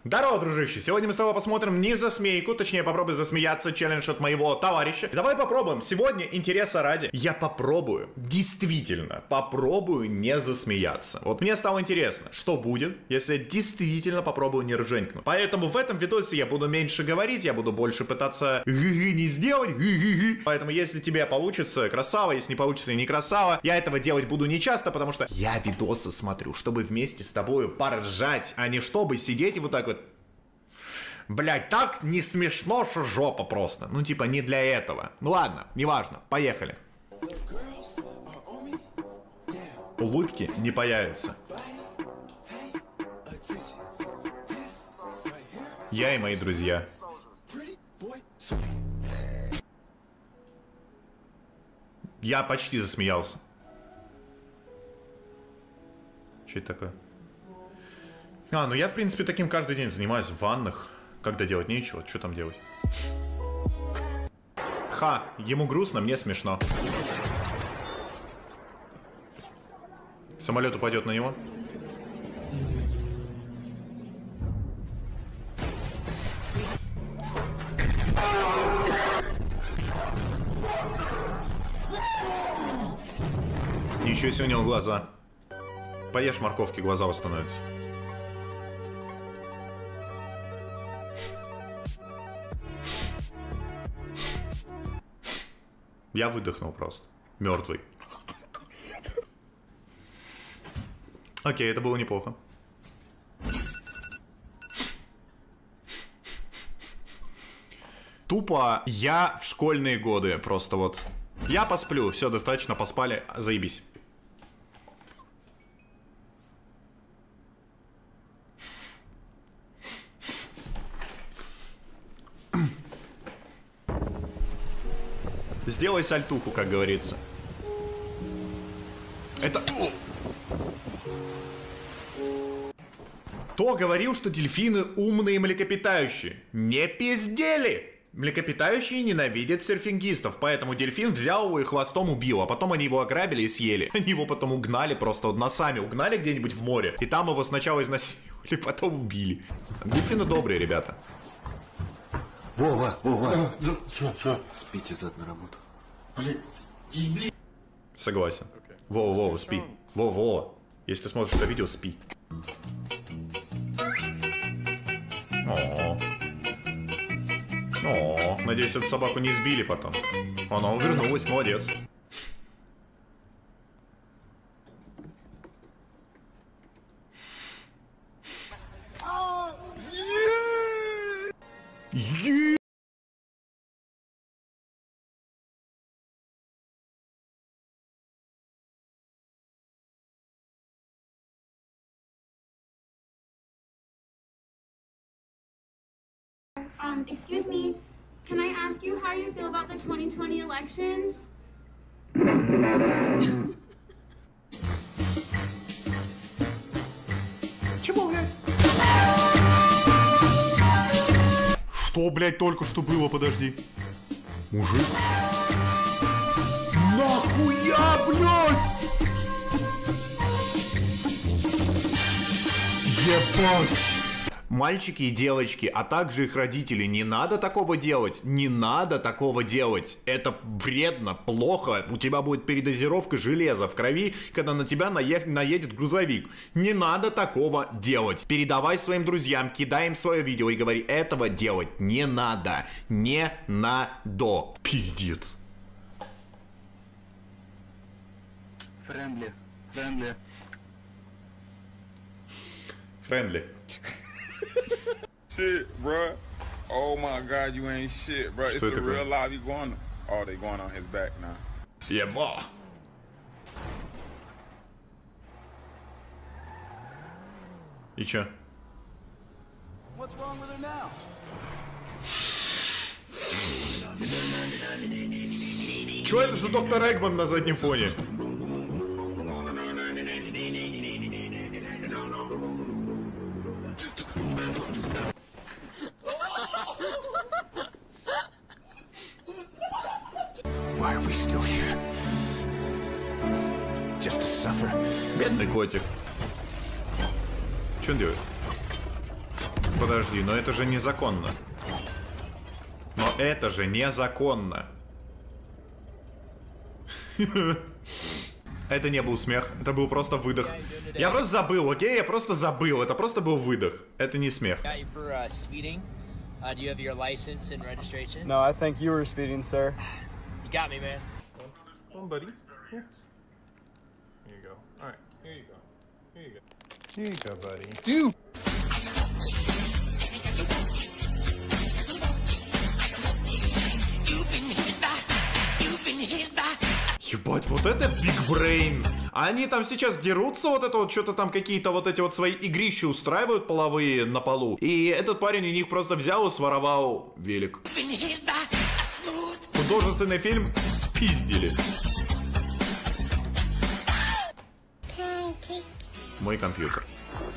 Здорово, дружище! Сегодня мы с тобой посмотрим не засмейку, точнее попробуй засмеяться, челлендж от моего товарища. Давай попробуем. Сегодня, интереса ради, я попробую, действительно, попробую не засмеяться. Вот мне стало интересно, что будет, если я действительно попробую не рженькнуть. Поэтому в этом видосе я буду меньше говорить, я буду больше пытаться не сделать. Поэтому если тебе получится, красава, если не получится, не красава. Я этого делать буду не часто, потому что я видосы смотрю, чтобы вместе с тобою поржать, а не чтобы сидеть и вот так вот. Блять, так не смешно, что жопа просто. Ну, типа, не для этого. Ну ладно, неважно, поехали. Улыбки не появятся. Я и мои друзья. Я почти засмеялся. Что это такое? А, ну я, в принципе, таким каждый день занимаюсь в ваннах. Когда делать нечего, что там делать? Ха, ему грустно, мне смешно. Самолет упадет на него. Ничего себе у него глаза. Поешь морковки, глаза восстановятся. Я выдохнул просто. Мертвый. Окей, это было неплохо. Тупо я в школьные годы просто вот. Я посплю, все, достаточно поспали, заебись. Сделай сальтуху, как говорится. Это... Кто говорил, что дельфины умные млекопитающие? Не пиздели! Млекопитающие ненавидят серфингистов, поэтому дельфин взял его и хвостом убил, а потом они его ограбили и съели. Они его потом угнали, просто вот носами угнали где-нибудь в море, и там его сначала изнасиловали, потом убили. Дельфины добрые, ребята. Вова, Вова. Что? Спите зад на работу. Блин. Согласен. Вова, спи. Вова. Если ты смотришь это видео, спи. О, надеюсь, эту собаку не сбили потом. Она увернулась, молодец. Excuse me, can I ask you how you feel about the 2020 elections? Чего, блядь? Что, блядь, только что было, подожди. Мужик? Нахуя, блядь? Ебать! Мальчики и девочки, а также их родители, не надо такого делать, не надо такого делать. Это вредно, плохо, у тебя будет передозировка железа в крови, когда на тебя наедет грузовик. Не надо такого делать. Передавай своим друзьям, кидай им свое видео и говори, этого делать не надо, не надо. Пиздец. Френдли. Shit, bruh. Oh my God, you ain't shit, bruh. It's a real live. You going? Oh, they going on his back now. Еба. И чё? What's wrong with her now? Чё это за доктор Эггман на заднем фоне? Why are we still here? Just to suffer. Бедный котик. Что он делает? Подожди, но это же незаконно. Но это же незаконно. Это не был смех, это был просто выдох. Я просто забыл, окей? Я просто забыл. Это просто был выдох. Это не смех. Do you have your license and registration? No, I think you were speeding, sir. You got me, man. Come on, buddy. Here. Here you go. All right. Here you go. Here you go. Here you go, buddy. Dude! Ебать, вот это Big Brain. Они там сейчас дерутся, вот это вот, что-то там какие-то вот эти вот свои игрища устраивают половые на полу. И этот парень у них просто взял и своровал велик. Художественный фильм спиздили. Мой компьютер.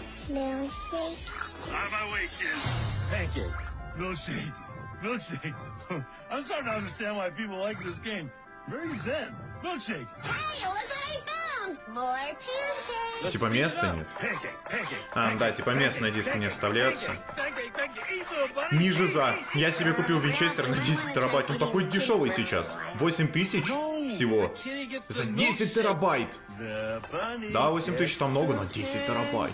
Milkshake. I'm starting to understand why people like this game. Very zen. Milkshake. Hey, look what I found! More pancakes! Типа места нет. А, да, типа мест на диск не вставляются. Ниже за. Я себе купил винчестер на 10 терабайт. Он такой дешевый сейчас. 8 тысяч всего. За 10 терабайт. Да, 8 тысяч там много, но 10 терабайт.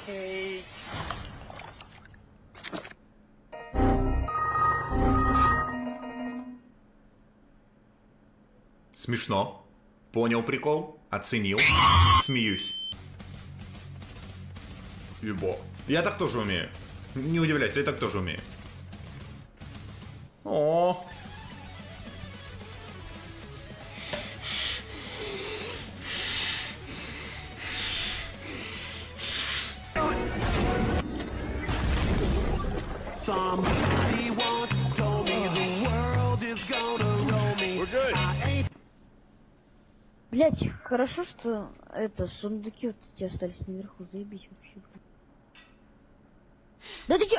Смешно. Понял прикол. Оценил. Смеюсь. Любо. Я так тоже умею. Не удивляйся, я так тоже умею. О. Блять, хорошо, что это сундуки вот эти остались наверху, заебись вообще. Да ты чё?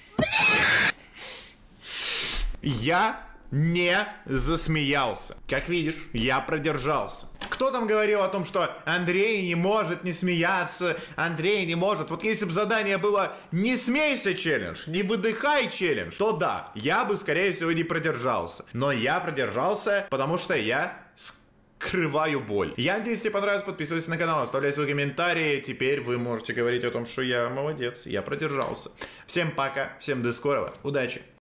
Я не засмеялся. Как видишь, я продержался. Кто там говорил о том, что Андрей не может не смеяться, Андрей не может. Вот если бы задание было «Не смейся челлендж», «Не выдыхай челлендж», то да, я бы, скорее всего, не продержался. Но я продержался, потому что я скрываю боль. Я надеюсь, тебе понравилось. Подписывайся на канал, оставляй свои комментарии. Теперь вы можете говорить о том, что я молодец, я продержался. Всем пока, всем до скорого, удачи.